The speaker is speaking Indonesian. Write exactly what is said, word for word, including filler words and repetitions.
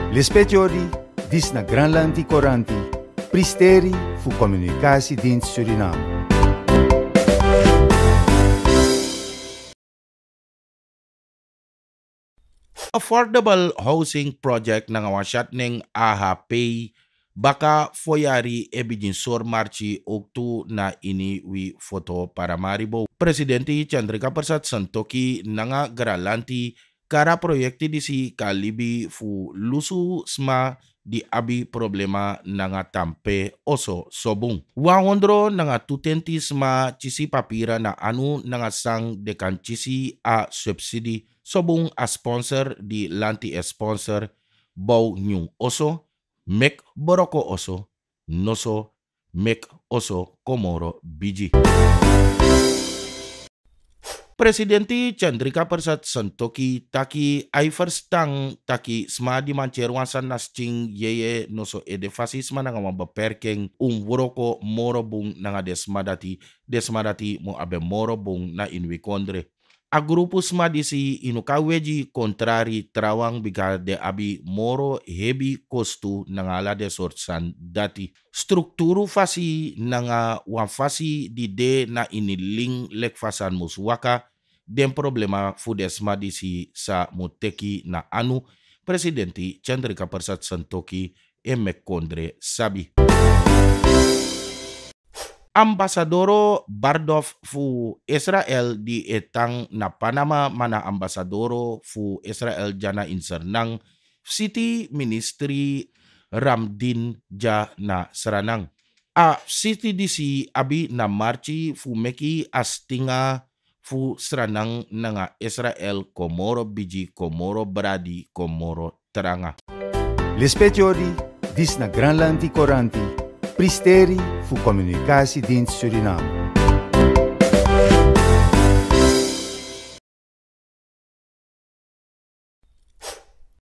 L'espetiori dis na Granlandi Coranti, pristeri fu Communicatiedienst Suriname. Affordable housing project ng awasat ng A H P baka foyari ebijin sor marchi oktu na ini wi foto para maribo. Presidente Chandrika Persat Santoki nanga garanti kara proyekti disi kalibi fu lusu sma di abi problema nanga tampe oso sobung. Wangondro nanga tutenti sma chisi papira na anu nanga sang dekan chisi a subsidi sobung a sponsor di lanti a sponsor bau nyung oso mek boroko oso noso mek oso komoro biji. Presidente Chandrika Persat Santoki taki ay firstang taki sma di mancherwasan nasting yeye noso edefasisma nga mabaperkeng um boroko morobung nga desmadati desmadati mo abe morobung na inwikondre. A grupo sma disi inukaweji kontrari trawang biga de abi moro hebi kostu nangala de sortsan dati. Strukturu fasi nanga wafasi di de na iniling lekfasan muswaka den problema fudesma disi sa muteki na anu Presidente Chandrika Persat Santoki emekondre sabi. Ambasadoro Bardov fu Israel di etang na Panama mana ambasadoro fu Israel jana insernang City Ministry Ramdin ja na seranang. A City D C abi na marchi fu meki astinga fu seranang nanga Israel komoro biji komoro bradi komoro teranga. L'espetiori dis na Granlandi Coranti, pristeri fu Communicatiedienst Suriname.